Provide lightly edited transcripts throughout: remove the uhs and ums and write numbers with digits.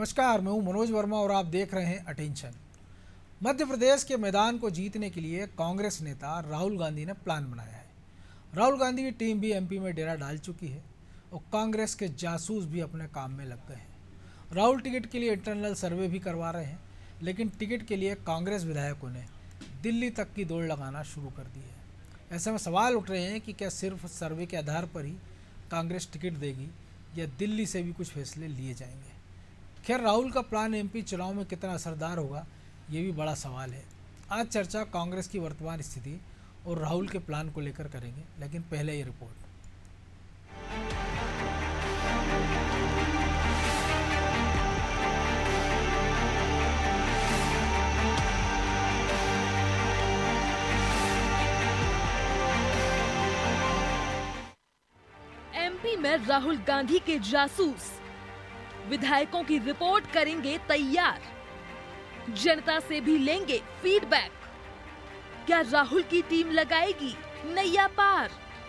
नमस्कार, मैं हूं मनोज वर्मा और आप देख रहे हैं अटेंशन। मध्य प्रदेश के मैदान को जीतने के लिए कांग्रेस नेता राहुल गांधी ने प्लान बनाया है। राहुल गांधी की टीम भी एमपी में डेरा डाल चुकी है और कांग्रेस के जासूस भी अपने काम में लग गए हैं। राहुल टिकट के लिए इंटरनल सर्वे भी करवा रहे हैं, लेकिन टिकट के लिए कांग्रेस विधायकों ने दिल्ली तक की दौड़ लगाना शुरू कर दी है। ऐसे में सवाल उठ रहे हैं कि क्या सिर्फ सर्वे के आधार पर ही कांग्रेस टिकट देगी या दिल्ली से भी कुछ फैसले लिए जाएंगे। खैर, राहुल का प्लान एमपी चुनाव में कितना असरदार होगा, ये भी बड़ा सवाल है। आज चर्चा कांग्रेस की वर्तमान स्थिति और राहुल के प्लान को लेकर करेंगे, लेकिन पहले ये रिपोर्ट। एमपी में राहुल गांधी के जासूस विधायकों की रिपोर्ट करेंगे तैयार, जनता से भी लेंगे फीडबैक। क्या राहुल की टीम लगाएगी नैया पार?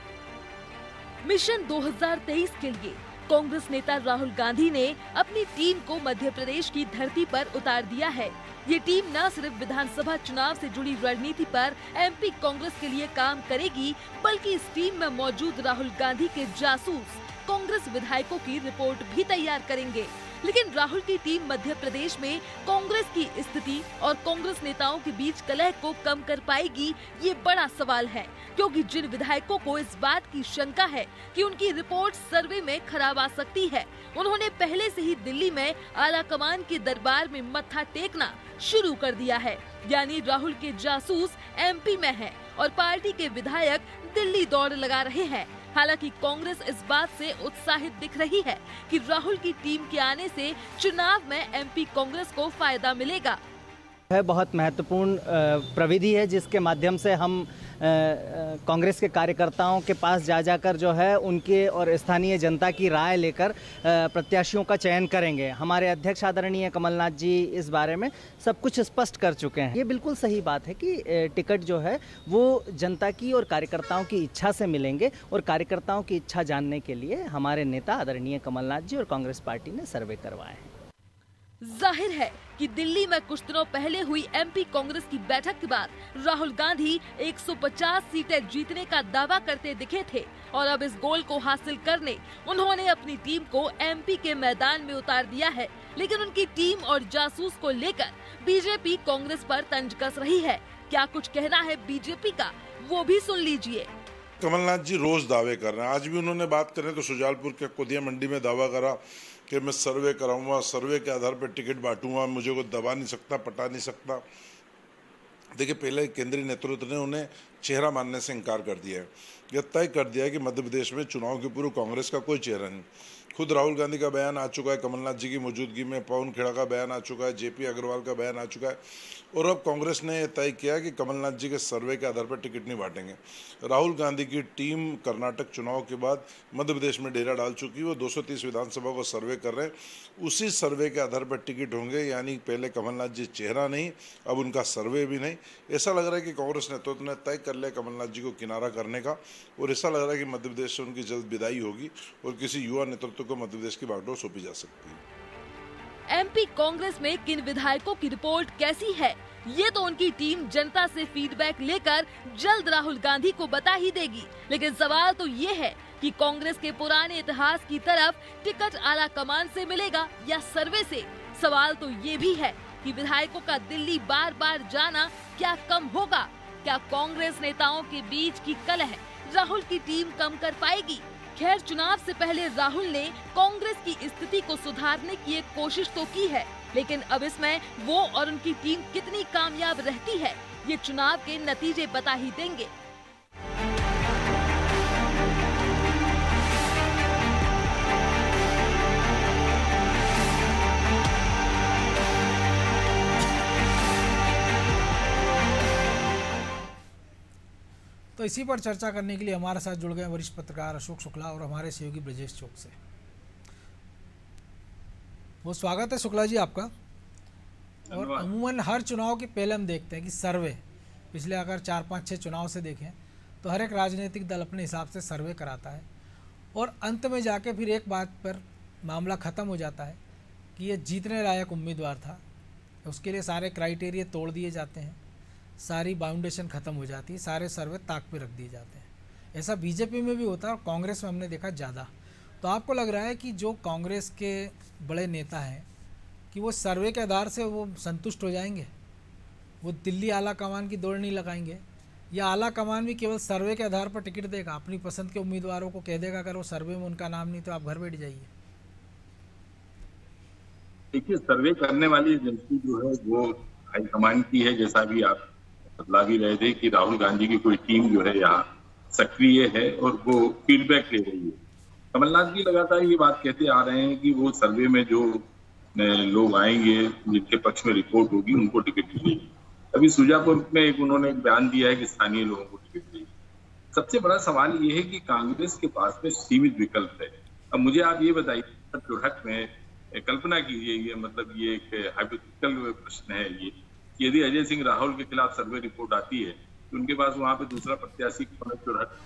मिशन 2023 के लिए कांग्रेस नेता राहुल गांधी ने अपनी टीम को मध्य प्रदेश की धरती पर उतार दिया है। ये टीम न सिर्फ विधानसभा चुनाव से जुड़ी रणनीति पर एमपी कांग्रेस के लिए काम करेगी, बल्कि इस टीम में मौजूद राहुल गांधी के जासूस कांग्रेस विधायकों की रिपोर्ट भी तैयार करेंगे। लेकिन राहुल की टीम मध्य प्रदेश में कांग्रेस की स्थिति और कांग्रेस नेताओं के बीच कलह को कम कर पाएगी, ये बड़ा सवाल है, क्योंकि जिन विधायकों को इस बात की शंका है कि उनकी रिपोर्ट सर्वे में खराब आ सकती है, उन्होंने पहले से ही दिल्ली में आलाकमान के दरबार में मत्था टेकना शुरू कर दिया है। यानी राहुल के जासूस एमपी में हैं और पार्टी के विधायक दिल्ली दौड़ लगा रहे हैं। हालांकि कांग्रेस इस बात से उत्साहित दिख रही है कि राहुल की टीम के आने से चुनाव में एमपी कांग्रेस को फायदा मिलेगा। है बहुत महत्वपूर्ण प्रविधि है, जिसके माध्यम से हम कांग्रेस के कार्यकर्ताओं के पास जाकर जो है उनके और स्थानीय जनता की राय लेकर प्रत्याशियों का चयन करेंगे। हमारे अध्यक्ष आदरणीय कमलनाथ जी इस बारे में सब कुछ स्पष्ट कर चुके हैं। ये बिल्कुल सही बात है कि टिकट जो है वो जनता की और कार्यकर्ताओं की इच्छा से मिलेंगे, और कार्यकर्ताओं की इच्छा जानने के लिए हमारे नेता आदरणीय कमलनाथ जी और कांग्रेस पार्टी ने सर्वे करवाए हैं। जाहिर है कि दिल्ली में कुछ दिनों पहले हुई एमपी कांग्रेस की बैठक के बाद राहुल गांधी 150 सीटें जीतने का दावा करते दिखे थे, और अब इस गोल को हासिल करने उन्होंने अपनी टीम को एमपी के मैदान में उतार दिया है। लेकिन उनकी टीम और जासूस को लेकर बीजेपी कांग्रेस पर तंज कस रही है। क्या कुछ कहना है बीजेपी का, वो भी सुन लीजिए। कमलनाथ जी रोज दावे कर रहे हैं। आज भी उन्होंने बात करें तो शुजालपुर के कोदिया मंडी में दावा करा कि मैं सर्वे कराऊंगा, सर्वे के आधार पर टिकट बांटूंगा, मुझे कोई दबा नहीं सकता, पटा नहीं सकता। देखिए, पहले केंद्रीय नेतृत्व ने उन्हें चेहरा मानने से इनकार कर दिया है। यह तय कर दिया है कि मध्य प्रदेश में चुनाव के पूर्व कांग्रेस का कोई चेहरा नहीं। खुद राहुल गांधी का बयान आ चुका है, कमलनाथ जी की मौजूदगी में पवन खेड़ा का बयान आ चुका है, जेपी अग्रवाल का बयान आ चुका है, और अब कांग्रेस ने यह तय किया कि कमलनाथ जी के सर्वे के आधार पर टिकट नहीं बांटेंगे। राहुल गांधी की टीम कर्नाटक चुनाव के बाद मध्य प्रदेश में डेरा डाल चुकी है। वो 230 विधानसभा को सर्वे कर रहे हैं, उसी सर्वे के आधार पर टिकट होंगे। यानी पहले कमलनाथ जी चेहरा नहीं, अब उनका सर्वे भी नहीं। ऐसा लग रहा है कि कांग्रेस नेतृत्व ने तय कर लिया कमलनाथ जी को किनारा करने का, और ऐसा लग रहा है कि मध्य प्रदेश से उनकी जल्द विदाई होगी और किसी युवा नेतृत्व को मध्य प्रदेश की बागडोर सौंपी जा सकती है। एमपी कांग्रेस में किन विधायकों की रिपोर्ट कैसी है, ये तो उनकी टीम जनता से फीडबैक लेकर जल्द राहुल गांधी को बता ही देगी। लेकिन सवाल तो ये है कि कांग्रेस के पुराने इतिहास की तरफ टिकट आला कमान से मिलेगा या सर्वे से। सवाल तो ये भी है कि विधायकों का दिल्ली बार बार जाना क्या कम होगा? क्या कांग्रेस नेताओं के बीच की कलह राहुल की टीम कम कर पाएगी? खैर, चुनाव से पहले राहुल ने कांग्रेस की स्थिति को सुधारने की एक कोशिश तो की है, लेकिन अब इसमें वो और उनकी टीम कितनी कामयाब रहती है, ये चुनाव के नतीजे बता ही देंगे। तो इसी पर चर्चा करने के लिए हमारे साथ जुड़ गए वरिष्ठ पत्रकार अशोक शुक्ला और हमारे सहयोगी ब्रजेश चौक से। बहुत स्वागत है शुक्ला जी आपका। और अमूमन हर चुनाव के पहले हम देखते हैं कि सर्वे, पिछले अगर 4-5-6 चुनाव से देखें तो हर एक राजनीतिक दल अपने हिसाब से सर्वे कराता है और अंत में जाके फिर एक बात पर मामला ख़त्म हो जाता है कि ये जीतने लायक उम्मीदवार था, उसके लिए सारे क्राइटेरिया तोड़ दिए जाते हैं, सारी बाउंडेशन ख़त्म हो जाती है, सारे सर्वे ताक पे रख दिए जाते हैं। ऐसा बीजेपी में भी होता है और कांग्रेस में हमने देखा ज़्यादा। तो आपको लग रहा है कि जो कांग्रेस के बड़े नेता हैं कि वो सर्वे के आधार से वो संतुष्ट हो जाएंगे, वो दिल्ली आला कमान की दौड़ नहीं लगाएंगे, या आला कमान भी केवल सर्वे के आधार पर टिकट देगा, अपनी पसंद के उम्मीदवारों को कह देगा अगर वो सर्वे में उनका नाम नहीं तो आप घर बैठ जाइए? देखिए, सर्वे करने वाली एजेंसी जो है वो हाईकमान की है। जैसा भी आप बतला भी रहे थे कि राहुल गांधी की कोई टीम जो है यहाँ सक्रिय है और वो फीडबैक ले रही है। कमलनाथ जी लगातार ये बात कहते आ रहे हैं कि वो सर्वे में जो लोग आएंगे जिनके पक्ष में रिपोर्ट होगी उनको टिकट मिलेगी। अभी सुजापुर में उन्होंने एक बयान दिया है कि स्थानीय लोगों को टिकट मिलेगी। सबसे बड़ा सवाल ये है कि कांग्रेस के पास में सीमित विकल्प है। अब मुझे आप ये बताइए, चुरहट में कल्पना कीजिए, ये मतलब ये एक हाइपोथेटिकल प्रश्न है ये, कि यदि अजय सिंह राहुल के खिलाफ सर्वे रिपोर्ट आती है तो उनके पास वहां पे दूसरा प्रत्याशी चुरहट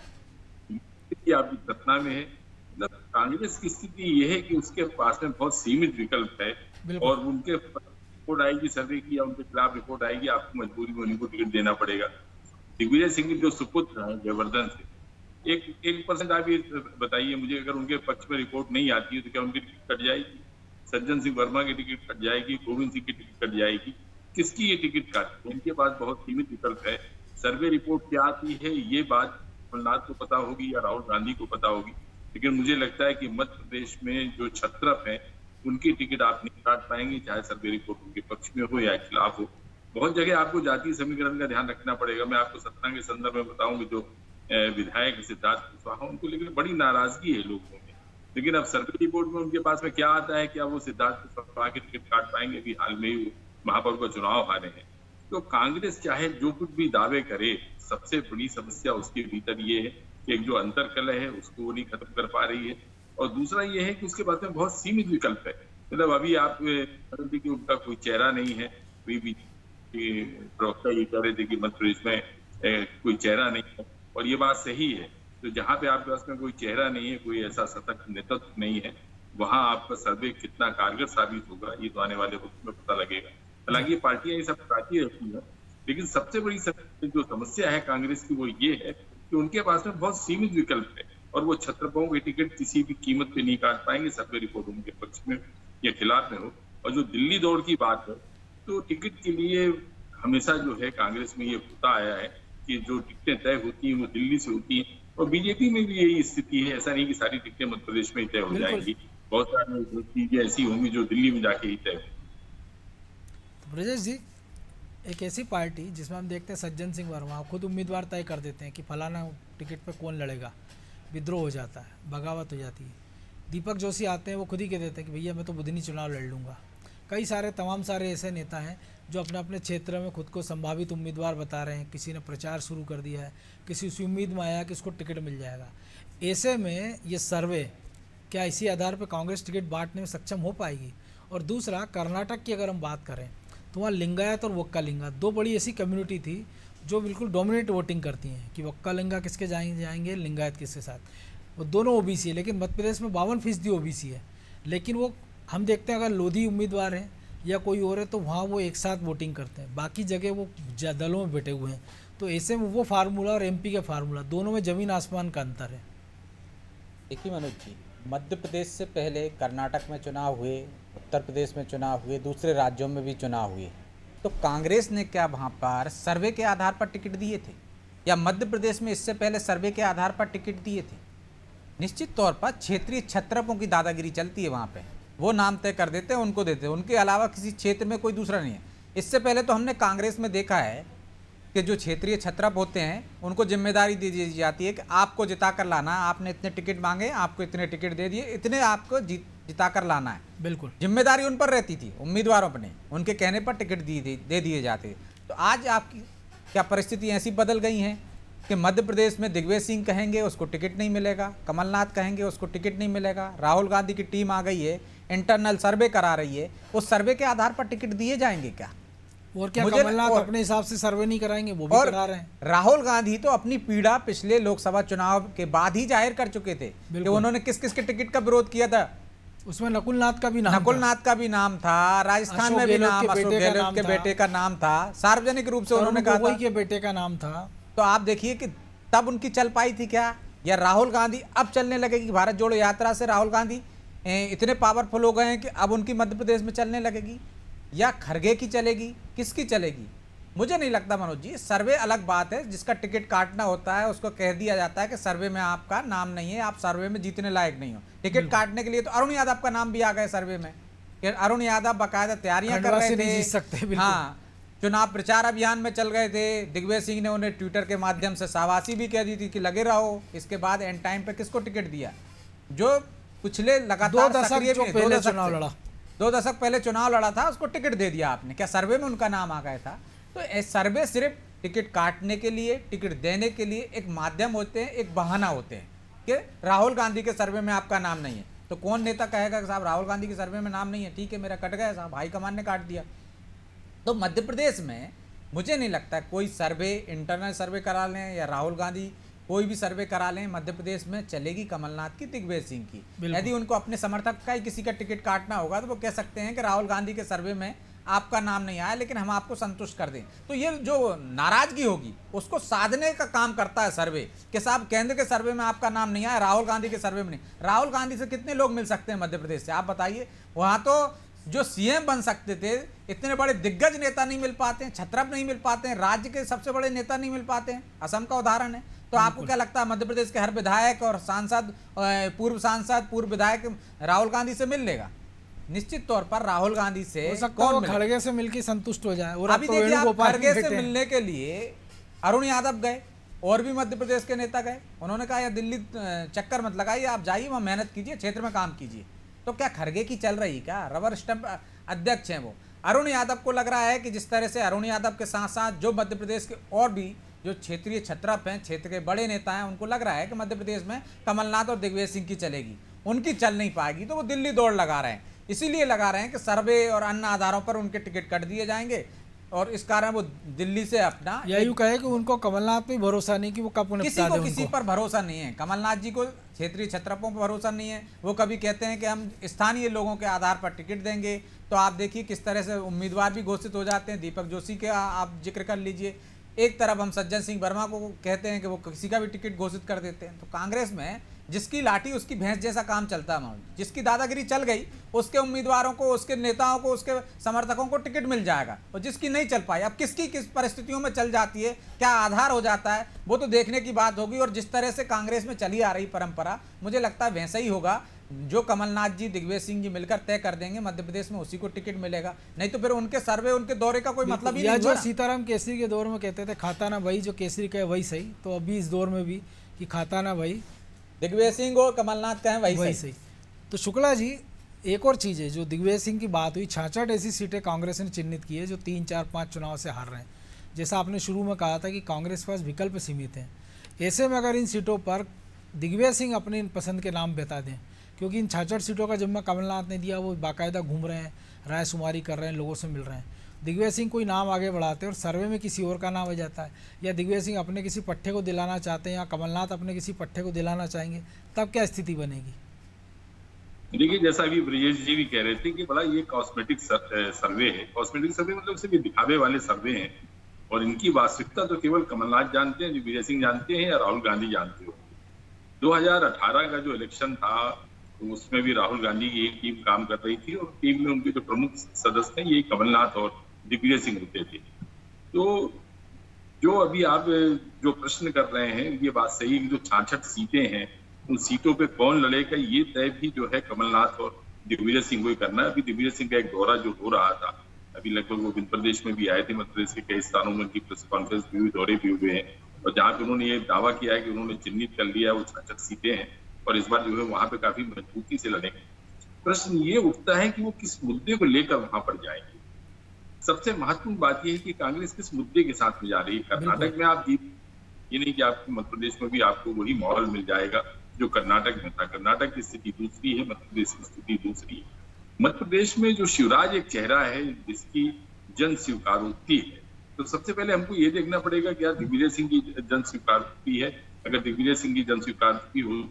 आपकी सतना में है। मतलब कांग्रेस की स्थिति ये है कि उसके पास में बहुत सीमित विकल्प है और उनके रिपोर्ट आएगी सर्वे की या उनके खिलाफ रिपोर्ट आएगी, आपको मजबूरी में उनको टिकट देना पड़ेगा। दिग्विजय सिंह जो सुपुत्र है जयवर्धन से, 1% आप ये बताइए मुझे, अगर उनके पक्ष में रिपोर्ट नहीं आती है तो क्या उनकी टिकट कट जाएगी? सज्जन सिंह वर्मा की टिकट कट जाएगी, गोविंद सिंह की टिकट कट जाएगी, किसकी ये टिकट काट? उनके पास बहुत सीमित विकल्प है। सर्वे रिपोर्ट क्या आती है ये बात कमलनाथ को पता होगी या राहुल गांधी को पता होगी, लेकिन मुझे लगता है कि मध्य प्रदेश में जो छत्रप है उनकी टिकट आप नहीं काट पाएंगे, चाहे सर्वे रिपोर्ट उनके पक्ष में हो या खिलाफ हो। बहुत जगह आपको जातीय समीकरण का ध्यान रखना पड़ेगा। मैं आपको सतना के संदर्भ में बताऊंगी, जो विधायक सिद्धार्थ कुशवाहा, उनको लेकर बड़ी नाराजगी है लोगों में, लेकिन अब सर्वे रिपोर्ट में उनके पास में क्या आता है, क्या वो सिद्धार्थ कुशवाहा की टिकट काट पाएंगे? अभी हाल में ही महापौर का चुनाव हारे हैं। तो कांग्रेस चाहे जो कुछ भी दावे करे, सबसे बड़ी समस्या उसके भीतर ये है कि एक जो अंतरकलह है उसको वो नहीं खत्म कर पा रही है, और दूसरा ये है कि उसके पास में बहुत सीमित विकल्प है। मतलब अभी आप कि उनका कोई चेहरा नहीं है, कोई भी प्रवक्ता ये कह रहे थे कि मध्य प्रदेश में कोई चेहरा नहीं है, और ये बात सही है। तो जहाँ पे आपके पास में कोई चेहरा नहीं है, कोई ऐसा सतत नेतृत्व नहीं है, वहां आपका सर्वे कितना कारगर साबित होगा ये तो आने वाले वक्त में पता लगेगा। हालांकि ये पार्टियां ये सब बताती रहती है, लेकिन सबसे बड़ी जो समस्या है कांग्रेस की वो ये है कि उनके पास में बहुत सीमित विकल्प है और वो छत्रपों की टिकट किसी भी कीमत पे नहीं काट पाएंगे, सर्वे रिपोर्ट उनके पक्ष में या खिलाफ में हो। और जो दिल्ली दौड़ की बात है, तो टिकट के लिए हमेशा जो है कांग्रेस में ये होता आया है कि जो टिकटें तय होती हैं वो दिल्ली से होती हैं, और बीजेपी में भी यही स्थिति है। ऐसा नहीं कि सारी टिकटें मध्य प्रदेश में ही तय हो जाएंगी, बहुत सारी चीजें ऐसी होंगी जो दिल्ली में जाके ही तय होंगी। तो ब्रजेश जी, एक ऐसी पार्टी जिसमें हम देखते हैं सज्जन सिंह वर्मा खुद उम्मीदवार तय कर देते हैं कि फलाना टिकट पे कौन लड़ेगा, विद्रोह हो जाता है, बगावत हो जाती है। दीपक जोशी आते हैं, वो खुद ही कह देते हैं कि भैया मैं तो बुधनी चुनाव लड़ लूँगा। कई सारे तमाम सारे ऐसे नेता हैं जो अपने अपने क्षेत्र में खुद को संभावित उम्मीदवार बता रहे हैं। किसी ने प्रचार शुरू कर दिया है, किसी उसी उम्मीद में आया कि इसको टिकट मिल जाएगा। ऐसे में ये सर्वे क्या इसी आधार पर कांग्रेस टिकट बांटने में सक्षम हो पाएगी? और दूसरा, कर्नाटक की अगर हम बात करें तो वहाँ लिंगायत और वक्कालिंगा दो बड़ी ऐसी कम्युनिटी थी जो बिल्कुल डोमिनेट वोटिंग करती हैं कि वक्कालिंगा किसके जाएंगे, लिंगायत किसके साथ। वो दोनों ओबीसी है, लेकिन मध्य प्रदेश में 52% ओबीसी है। लेकिन वो हम देखते हैं अगर लोधी उम्मीदवार हैं या कोई और है तो वहाँ वो एक साथ वोटिंग करते हैं, बाकी जगह वो दलों में बैठे हुए हैं। तो ऐसे में वो फार्मूला और एमपी का फार्मूला, दोनों में ज़मीन आसमान का अंतर है। देखिए मनोज जी, मध्य प्रदेश से पहले कर्नाटक में चुनाव हुए, उत्तर प्रदेश में चुनाव हुए, दूसरे राज्यों में भी चुनाव हुए, तो कांग्रेस ने क्या वहाँ पर सर्वे के आधार पर टिकट दिए थे? या मध्य प्रदेश में इससे पहले सर्वे के आधार पर टिकट दिए थे? निश्चित तौर पर क्षेत्रीय छत्रपों की दादागिरी चलती है वहाँ पे, वो नाम तय कर देते हैं, उनको देते हैं, उनके अलावा किसी क्षेत्र में कोई दूसरा नहीं है। इससे पहले तो हमने कांग्रेस में देखा है कि जो क्षेत्रीय छत्रप होते हैं उनको जिम्मेदारी दे दी जाती है कि आपको जिता कर लाना है, आपने इतने टिकट मांगे, आपको इतने टिकट दे दिए, इतने आपको जिता कर लाना है। बिल्कुल जिम्मेदारी उन पर रहती थी, उम्मीदवारों पर नहीं, उनके कहने पर टिकट दे दिए जाते। तो आज आपकी क्या परिस्थिति ऐसी बदल गई हैं कि मध्य प्रदेश में दिग्विजय सिंह कहेंगे उसको टिकट नहीं मिलेगा, कमलनाथ कहेंगे उसको टिकट नहीं मिलेगा, राहुल गांधी की टीम आ गई है, इंटरनल सर्वे करा रही है, उस सर्वे के आधार पर टिकट दिए जाएंगे क्या? और क्या कमलनाथ अपने हिसाब से सर्वे नहीं कराएंगे? वो भी करा रहे हैं। राहुल गांधी तो अपनी पीड़ा पिछले लोकसभा चुनाव के बाद ही जाहिर कर चुके थे कि उन्होंने किस किस के टिकट का विरोध किया था। उसमें नकुलनाथ का भी नाम नकुलनाथ का भी नाम था, राजस्थान में भी नाम अशोक गहलोत के बेटे का नाम था, सार्वजनिक रूप से उन्होंने कहा था के बेटे का नाम था। तो आप देखिए कि तब उनकी चल पाई थी क्या, या राहुल गांधी अब चलने लगेगी? भारत जोड़ो यात्रा से राहुल गांधी इतने पावरफुल हो गए हैं कि अब उनकी मध्य प्रदेश में चलने लगेगी, या खरगे की चलेगी, किसकी चलेगी? मुझे नहीं लगता मनोज जी। सर्वे अलग बात है, जिसका टिकट काटना होता है उसको कह दिया जाता है कि सर्वे में आपका नाम नहीं है, आप सर्वे में जीतने लायक नहीं हो। टिकट काटने के लिए तो अरुण यादव का नाम भी आ गया सर्वे में, कि अरुण यादव बाकायदा तैयारियां कर रहे थे, हाँ, चुनाव प्रचार अभियान में चल गए थे। दिग्विजय सिंह ने उन्हें ट्विटर के माध्यम से शाबाशी भी कह दी थी कि लगे रहो। इसके बाद एंड टाइम पे किसको टिकट दिया? जो पिछले लगातार 2 दशक पहले चुनाव लड़ा था, उसको टिकट दे दिया आपने। क्या सर्वे में उनका नाम आ गया था? तो सर्वे सिर्फ टिकट काटने के लिए, टिकट देने के लिए एक माध्यम होते हैं, एक बहाना होते हैं कि राहुल गांधी के सर्वे में आपका नाम नहीं है। तो कौन नेता कहेगा कि साहब राहुल गांधी के सर्वे में नाम नहीं है, ठीक है मेरा कट गया साहब, हाईकमान ने काट दिया। तो मध्य प्रदेश में मुझे नहीं लगता कोई सर्वे, इंटरनल सर्वे करा लें या राहुल गांधी कोई भी सर्वे करा लें, मध्य प्रदेश में चलेगी कमलनाथ की, दिग्विजय सिंह की। यदि उनको अपने समर्थक का ही किसी का टिकट काटना होगा तो वो कह सकते हैं कि राहुल गांधी के सर्वे में आपका नाम नहीं आया, लेकिन हम आपको संतुष्ट कर दें। तो ये जो नाराजगी होगी उसको साधने का काम करता है सर्वे, कि साहब केंद्र के सर्वे में आपका नाम नहीं आया, राहुल गांधी के सर्वे में नहीं। राहुल गांधी से कितने लोग मिल सकते हैं मध्य प्रदेश से, आप बताइए? वहां तो जो सीएम बन सकते थे, इतने बड़े दिग्गज नेता नहीं मिल पाते हैं, छत्रप नहीं मिल पाते हैं, राज्य के सबसे बड़े नेता नहीं मिल पाते हैं। असम का उदाहरण है। तो आपको क्या लगता है मध्य प्रदेश के हर विधायक और सांसद, पूर्व सांसद, पूर्व विधायक राहुल गांधी से मिल लेगा? निश्चित तौर पर राहुल गांधी से कौन खड़गे से मिलकर संतुष्ट हो जाए। और अभी देखिए आप खड़गे से मिलने के लिए अरुण यादव गए, और भी मध्य प्रदेश के नेता गए। उन्होंने कहा यार दिल्ली चक्कर मत लगाइए, आप जाइए वहां मेहनत कीजिए, क्षेत्र में काम कीजिए। तो क्या खड़गे की चल रही? क्या रबर स्टंप अध्यक्ष हैं वो? अरुण यादव को लग रहा है कि जिस तरह से अरुण यादव के साथ साथ जो मध्य प्रदेश के और भी जो क्षेत्रीय छत्रप हैं, क्षेत्र के बड़े नेता हैं, उनको लग रहा है कि मध्य प्रदेश में कमलनाथ और दिग्विजय सिंह की चलेगी, उनकी चल नहीं पाएगी। तो वो दिल्ली दौड़ लगा रहे हैं, इसीलिए लगा रहे हैं कि सर्वे और अन्य आधारों पर उनके टिकट कट दिए जाएंगे, और इस कारण वो दिल्ली से अपना यही कहे कि उनको कमलनाथ पे भरोसा नहीं कि वो कब किसी को किसी पर भरोसा नहीं है। कमलनाथ जी को क्षेत्रीय छत्रपों पर भरोसा नहीं है। वो कभी कहते हैं कि हम स्थानीय लोगों के आधार पर टिकट देंगे, तो आप देखिए किस तरह से उम्मीदवार भी घोषित हो जाते हैं। दीपक जोशी के आप जिक्र कर लीजिए, एक तरफ हम सज्जन सिंह वर्मा को कहते हैं कि वो किसी का भी टिकट घोषित कर देते हैं। तो कांग्रेस में जिसकी लाठी उसकी भैंस जैसा काम चलता है। जिसकी दादागिरी चल गई उसके उम्मीदवारों को, उसके नेताओं को, उसके समर्थकों को टिकट मिल जाएगा, और जिसकी नहीं चल पाई, अब किसकी किस परिस्थितियों में चल जाती है, क्या आधार हो जाता है, वो तो देखने की बात होगी। और जिस तरह से कांग्रेस में चली आ रही परंपरा, मुझे लगता है वैसा ही होगा। जो कमलनाथ जी, दिग्विजय सिंह जी मिलकर तय कर देंगे मध्य प्रदेश में, उसी को टिकट मिलेगा। नहीं तो फिर उनके सर्वे, उनके दौरे का कोई मतलब ही नहीं। जो सीताराम केसरी के दौर में कहते थे खाता ना वही, जो केसरी कहे वही सही, तो अभी इस दौर में भी कि खाता ना वही, दिग्विजय सिंह और कमलनाथ कहें वही सही। तो शुक्ला जी, एक और चीज़ है, जो दिग्विजय सिंह की बात हुई, 66 ऐसी सीटें कांग्रेस ने चिन्हित की है जो 3, 4, 5 चुनाव से हार रहे हैं। जैसा आपने शुरू में कहा था कि कांग्रेस के पास विकल्प सीमित हैं। ऐसे में अगर इन सीटों पर दिग्विजय सिंह अपनी पसंद के नाम बता दें, क्योंकि इन 66 सीटों का जिम्मा कमलनाथ ने दिया, वो बाकायदा घूम रहे हैं, रायशुमारी कर रहे हैं, लोगों से मिल रहे हैं। दिग्विजय सिंह कोई नाम आगे बढ़ाते हैं और सर्वे में किसी और का नाम आ जाता है, या दिग्विजय सिंह अपने किसी पट्टे को दिलाना चाहते हैं, या कमलनाथ अपने किसी पट्टे को दिलाना चाहेंगे, तब क्या स्थिति बनेगी? देखिए, जैसा अभी ब्रजेश जी भी कह रहे थे कि बड़ा ये कॉस्मेटिक सर्वे है। कॉस्मेटिक सर्वे मतलब सिर्फ दिखावे वाले सर्वे हैं, और इनकी वास्तविकता तो केवल कमलनाथ जानते हैं, दिग्विजय सिंह जानते हैं, या राहुल गांधी जानते हो। 2018 का जो इलेक्शन था उसमें भी राहुल गांधी की एक टीम काम कर रही थी, और टीम में उनके जो प्रमुख सदस्य थे ये कमलनाथ और दिग्विजय सिंह होते थे। तो जो अभी आप जो प्रश्न कर रहे हैं, ये बात सही है कि जो 66 सीटें हैं, उन सीटों पे कौन लड़ेगा ये तय भी जो है कमलनाथ और दिग्विजय सिंह को ही करना है। अभी दिग्विजय सिंह का एक दौरा जो हो रहा था, अभी लगभग वो मध्य प्रदेश में भी आए थे, मध्य प्रदेश के कई स्थानों में उनकी प्रेस कॉन्फ्रेंस भी हुई, दौरे भी हुए हैं, और जहाँ पे उन्होंने ये दावा किया है कि उन्होंने चिन्हित कर लिया वो 66 सीटें हैं, और इस बार जो है वहां पे काफी मजबूती से लड़ेंगे। प्रश्न ये उठता है कि वो किस मुद्दे को लेकर वहां पर जाएंगे। सबसे महत्वपूर्ण बात यह है कि कांग्रेस किस मुद्दे के साथ में जा रही है। कर्नाटक में आप जीत, ये नहीं कि आपको मध्य प्रदेश में भी आपको वही माहौल मिल जाएगा जो कर्नाटक में था। कर्नाटक की स्थिति दूसरी है, मध्य प्रदेश की स्थिति दूसरी है। मध्य प्रदेश में जो शिवराज एक चेहरा है जिसकी जन स्वीकारोक्ति है, तो सबसे पहले हमको ये देखना पड़ेगा कि यार दिग्विजय सिंह की जन स्वीकारोक्ति है। अगर दिग्विजय सिंह की जन स्वीकारोक्ति होती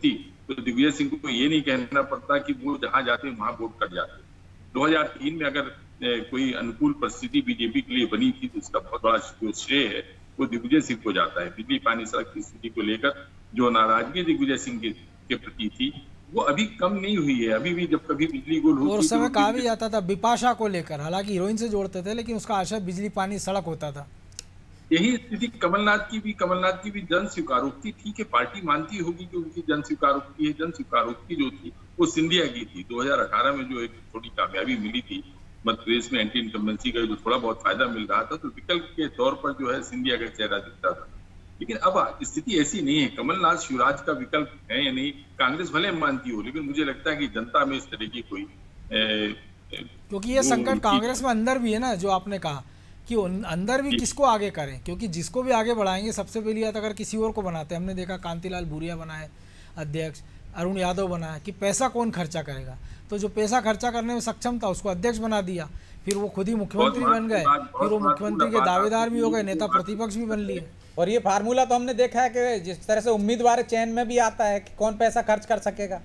तो दिग्विजय सिंह को ये नहीं कहना पड़ता कि वो जहां जाते वहां वोट कट जाते। 2003 में अगर कोई अनुकूल परिस्थिति बीजेपी के लिए बनी थी तो इसका बहुत बड़ा जो श्रेय है वो दिग्विजय सिंह को जाता है। बिजली पानी सड़क की स्थिति को लेकर जो नाराजगी दिग्विजय सिंह के प्रति थी वो अभी कम नहीं हुई है। अभी भी जब कभी बिजली गुल होती और उस समय कहा भी जाता था बिपाशा को लेकर, हालांकि हीरोइन से जोड़ते थे लेकिन उसका आशय बिजली पानी सड़क होता था। यही स्थिति कमलनाथ की भी जन स्वीकारोक्ति ठीक है, पार्टी मानती होगी कि उनकी जन स्वीकारोक्ति है। जन स्वीकारोक्ति जो थी वो सिंधिया की थी। 2018 में जो एक थोड़ी कामयाबी मिली थी मध्य प्रदेश में एंटी इनकम्बेंसी का जो थोड़ा बहुत फायदा मिल रहा था तो विकल्प के तौर पर जो है सिंधिया का चेहरा दिखता था। लेकिन अब स्थिति ऐसी नहीं है। कमलनाथ शिवराज का विकल्प है या नहीं, कांग्रेस भले मानती हो, लेकिन मुझे लगता है कि जनता में इस तरह की कोई क्योंकि ये संकट कांग्रेस में अंदर भी है ना, जो आपने कहा कि अंदर भी किसको आगे करें, क्योंकि जिसको भी आगे बढ़ाएंगे सबसे पहली बात अगर किसी और को बनाते, हमने देखा कांतिलाल भूरिया बनाए अध्यक्ष, अरुण यादव बनाया, कि पैसा कौन खर्चा करेगा, तो जो पैसा खर्चा करने में सक्षम था उसको अध्यक्ष बना दिया, फिर वो खुद ही मुख्यमंत्री बन गए, फिर वो मुख्यमंत्री के दावेदार भी हो गए, नेता प्रतिपक्ष भी बन लिए। और ये फार्मूला तो हमने देखा है कि जिस तरह से उम्मीदवार चयन में भी आता है कि कौन पैसा खर्च कर सकेगा।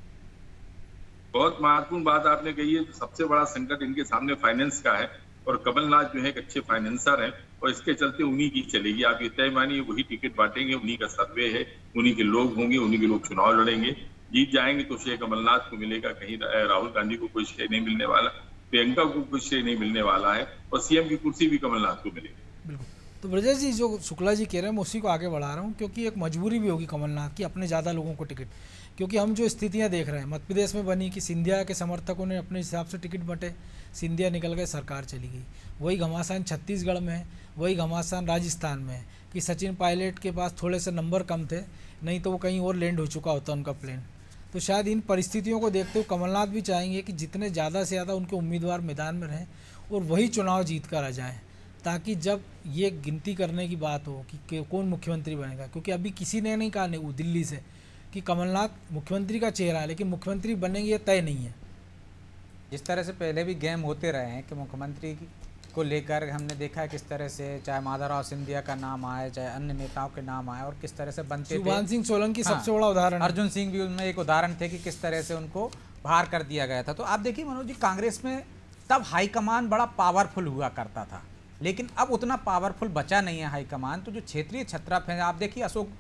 बहुत महत्वपूर्ण बात आपने कही है। सबसे बड़ा संकट इनके सामने फाइनेंस का है और कमलनाथ जो है एक अच्छे फाइनेंसर हैं और इसके चलते उन्हीं की चलेगी। आप ये तय मानिए वही टिकट बांटेंगे, उन्हीं का सर्वे है, उन्हीं के लोग होंगे, उन्हीं के लोग चुनाव लड़ेंगे। जीत जाएंगे तो श्रेय कमलनाथ को मिलेगा, कहीं राहुल गांधी को कोई श्रेय नहीं मिलने वाला, प्रियंका को कोई श्रेय नहीं मिलने वाला है और सीएम की कुर्सी भी कमलनाथ को मिलेगी। बिल्कुल। तो ब्रजेश जी जो शुक्ला जी कह रहे हैं मैं उसी को आगे बढ़ा रहा हूँ, क्योंकि एक मजबूरी भी होगी कमलनाथ की अपने ज़्यादा लोगों को टिकट, क्योंकि हम जो स्थितियाँ देख रहे हैं मध्य प्रदेश में बनी कि सिंधिया के समर्थकों ने अपने हिसाब से टिकट बंटे, सिंधिया निकल गए, सरकार चली गई। वही घमासान छत्तीसगढ़ में है, वही घमासान राजस्थान में है कि सचिन पायलट के पास थोड़े से नंबर कम थे, नहीं तो वो कहीं और लैंड हो चुका होता उनका प्लेन। तो शायद इन परिस्थितियों को देखते हुए कमलनाथ भी चाहेंगे कि जितने ज़्यादा से ज़्यादा उनके उम्मीदवार मैदान में रहें और वही चुनाव जीत कर आ जाएँ, ताकि जब ये गिनती करने की बात हो कि कौन मुख्यमंत्री बनेगा, क्योंकि अभी किसी ने नहीं कहा नहीं दिल्ली से कि कमलनाथ मुख्यमंत्री का चेहरा है, लेकिन मुख्यमंत्री बनेंगे ये तय नहीं है। जिस तरह से पहले भी गेम होते रहे हैं कि मुख्यमंत्री को लेकर हमने देखा है किस तरह से चाहे माधवराव सिंधिया का नाम आए, चाहे अन्य नेताओं के नाम आए और किस तरह से बनते थे। सुभान सिंह सोलंकी सबसे बड़ा उदाहरण, अर्जुन सिंह भी उनमें एक उदाहरण थे कि किस तरह से उनको बाहर कर दिया गया था। तो आप देखिए मनोज जी, कांग्रेस में तब हाईकमान बड़ा पावरफुल हुआ करता था, लेकिन अब उतना पावरफुल बचा नहीं है हाईकमान। तो जो क्षेत्रीय छत्रप हैं, आप देखिए अशोक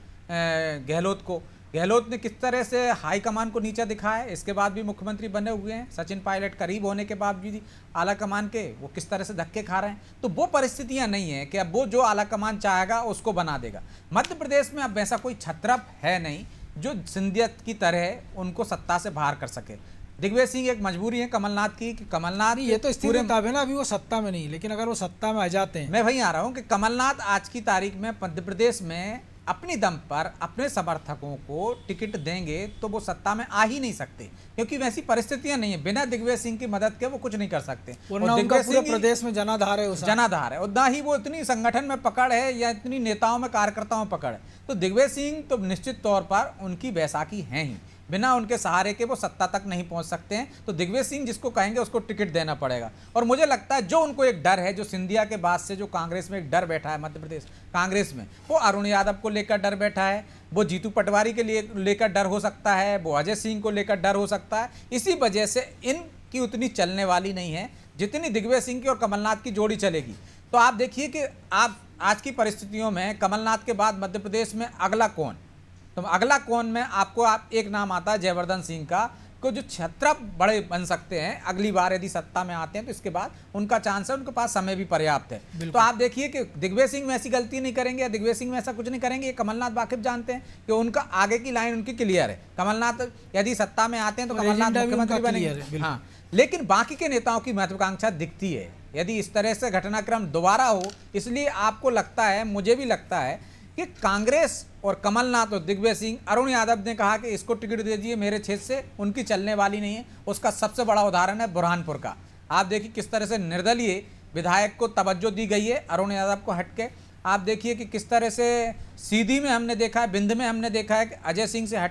गहलोत ने किस तरह से हाईकमान को नीचा दिखाया, इसके बाद भी मुख्यमंत्री बने हुए हैं। सचिन पायलट करीब होने के बाद भी आला कमान के वो किस तरह से धक्के खा रहे हैं। तो वो परिस्थितियां नहीं है कि अब वो जो आला कमान चाहेगा उसको बना देगा। मध्य प्रदेश में अब ऐसा कोई छत्रप है नहीं जो सिंधिया की तरह उनको सत्ता से बाहर कर सके। दिग्विजय सिंह एक मजबूरी है कमलनाथ की कि कमलनाथ ये तो स्थिति तब है ना, अभी वो सत्ता में नहीं, लेकिन अगर वो सत्ता में आ जाते हैं, मैं वहीं आ रहा हूँ कि कमलनाथ आज की तारीख में मध्य प्रदेश में अपनी दम पर अपने समर्थकों को टिकट देंगे तो वो सत्ता में आ ही नहीं सकते, क्योंकि वैसी परिस्थितियां नहीं है। बिना दिग्विजय सिंह की मदद के वो कुछ नहीं कर सकते। और दिग्विजय सिंह प्रदेश में जनाधार है, जनाधार है, और ना ही वो इतनी संगठन में पकड़ है या इतनी नेताओं में कार्यकर्ताओं में पकड़ है। तो दिग्विजय सिंह तो निश्चित तौर पर उनकी बैसाखी है ही, बिना उनके सहारे के वो सत्ता तक नहीं पहुंच सकते हैं। तो दिग्विजय सिंह जिसको कहेंगे उसको टिकट देना पड़ेगा। और मुझे लगता है जो उनको एक डर है, जो सिंधिया के बाद से जो कांग्रेस में एक डर बैठा है मध्य प्रदेश कांग्रेस में, वो अरुण यादव को लेकर डर बैठा है, वो जीतू पटवारी के लिए लेकर डर हो सकता है, वो अजय सिंह को लेकर डर हो सकता है। इसी वजह से इनकी उतनी चलने वाली नहीं है जितनी दिग्विजय सिंह की और कमलनाथ की जोड़ी चलेगी। तो आप देखिए कि आप आज की परिस्थितियों में कमलनाथ के बाद मध्य प्रदेश में अगला कौन, तो अगला कौन में आपको एक नाम आता है जयवर्धन सिंह का, को जो छत्रप बड़े बन सकते हैं अगली बार यदि सत्ता में आते हैं, तो इसके बाद उनका चांस है, उनके पास समय भी पर्याप्त है। तो आप देखिए कि दिग्विजय सिंह में ऐसी गलती नहीं करेंगे या दिग्विजय सिंह में ऐसा कुछ नहीं करेंगे। ये कमलनाथ वाकिफ जानते हैं कि उनका आगे की लाइन उनकी क्लियर है। कमलनाथ यदि सत्ता में आते हैं तो कमलनाथ मुख्यमंत्री बनेंगे, हाँ, लेकिन बाकी के नेताओं की महत्वाकांक्षा दिखती है यदि इस तरह से घटनाक्रम दोबारा हो। इसलिए आपको लगता है, मुझे भी लगता है कि कांग्रेस और कमलनाथ और दिग्विजय सिंह, अरुण यादव ने कहा कि इसको टिकट दे दीजिए मेरे क्षेत्र से, उनकी चलने वाली नहीं है। उसका सबसे बड़ा उदाहरण है बुरहानपुर का। आप देखिए किस तरह से निर्दलीय विधायक को तवज्जो दी गई है अरुण यादव को हटके। आप देखिए कि किस तरह से सीधी में हमने देखा है, बिंद में हमने देखा है कि अजय सिंह से हटकर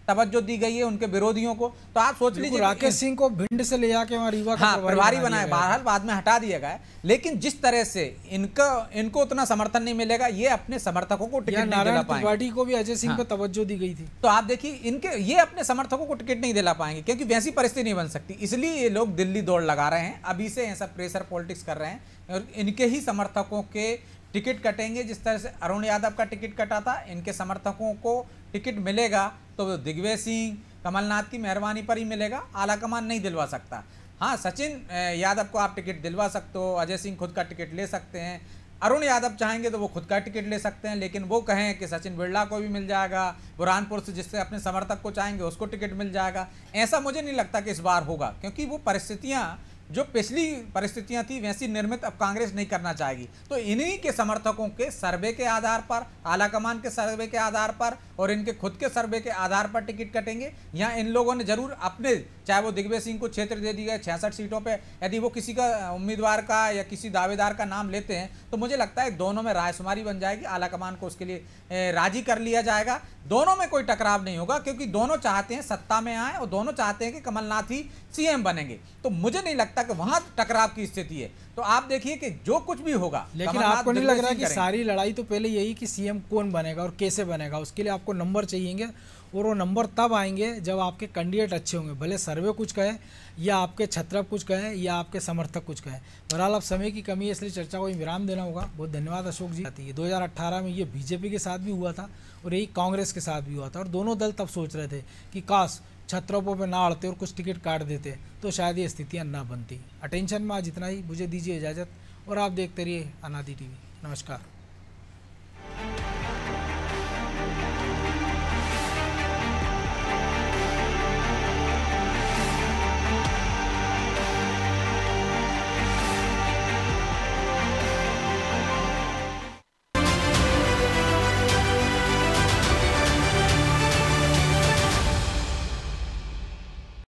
तवज्जो दी गई है उनके विरोधियों को। तो आप सोच लीजिए राकेश सिंह को भिंड से ले जाके वहां रीवा का प्रभारी बनाया, बहरहाल बाद में हटा दिया गया, लेकिन जिस तरह से इनको उतना समर्थन नहीं मिलेगा, ये अपने समर्थकों को टिकट नहीं दिला पाएंगे। त्रिपाठी को भी अजय सिंह पे तवज्जो दी गई थी, तो आप देखिए ये अपने समर्थकों को टिकट नहीं दिला पाएंगे, क्योंकि वैसी परिस्थिति नहीं बन सकती। इसलिए ये लोग दिल्ली दौड़ लगा रहे हैं, अभी से ऐसा प्रेशर पॉलिटिक्स कर रहे हैं, और इनके ही समर्थकों के टिकट कटेंगे। जिस तरह से अरुण यादव का टिकट कटा था, इनके समर्थकों को टिकट मिलेगा तो दिग्विजय सिंह, कमलनाथ की मेहरबानी पर ही मिलेगा, आलाकमान नहीं दिलवा सकता। हाँ, सचिन यादव को आप टिकट दिलवा सकते हो, अजय सिंह खुद का टिकट ले सकते हैं, अरुण यादव चाहेंगे तो वो खुद का टिकट ले सकते हैं, लेकिन वो कहें कि सचिन बिरला को भी मिल जाएगा, बुरहानपुर से जिससे अपने समर्थक को चाहेंगे उसको टिकट मिल जाएगा। ऐसा मुझे नहीं लगता कि इस बार होगा, क्योंकि वो परिस्थितियां जो पिछली परिस्थितियां थी वैसी निर्मित अब कांग्रेस नहीं करना चाहेगी। तो इन्हीं के समर्थकों के सर्वे के आधार पर, आलाकमान के सर्वे के आधार पर और इनके खुद के सर्वे के आधार पर टिकट कटेंगे। यहाँ इन लोगों ने जरूर अपने, चाहे वो दिग्विजय सिंह को क्षेत्र दे दिया 66 सीटों पे, यदि वो किसी का उम्मीदवार का या किसी दावेदार का नाम लेते हैं तो मुझे लगता है दोनों में रायशुमारी बन जाएगी, आलाकमान को उसके लिए राजी कर लिया जाएगा। दोनों में कोई टकराव नहीं होगा, क्योंकि दोनों चाहते हैं सत्ता में आए और दोनों चाहते हैं कि कमलनाथ ही सीएम बनेंगे। तो मुझे नहीं लगता कि वहां टकराव की स्थिति है। तो आप देखिए कि जो कुछ भी होगा, लेकिन आपको नहीं लग रहा कि सारी लड़ाई तो पहले यही कि सीएम कौन बनेगा और कैसे बनेगा, उसके लिए आपको नंबर चाहिएंगे, और वो नंबर तब आएंगे जब आपके कैंडिडेट अच्छे होंगे, भले सर्वे कुछ कहे या आपके छत्रप कुछ कहे या आपके समर्थक कुछ कहे। बहरहाल अब समय की कमी है, इसलिए चर्चा को विराम देना होगा। बहुत धन्यवाद अशोक जी। 2018 में ये बीजेपी के साथ भी हुआ था और यही कांग्रेस के साथ भी हुआ था, और दोनों दल तब सोच रहे थे कि काश छत्रपों पे ना अड़ते और कुछ टिकट काट देते तो शायद ये स्थितियाँ ना बनती। अटेंशन में आज इतना ही, मुझे दीजिए इजाज़त और आप देखते रहिए अनादि टीवी। नमस्कार।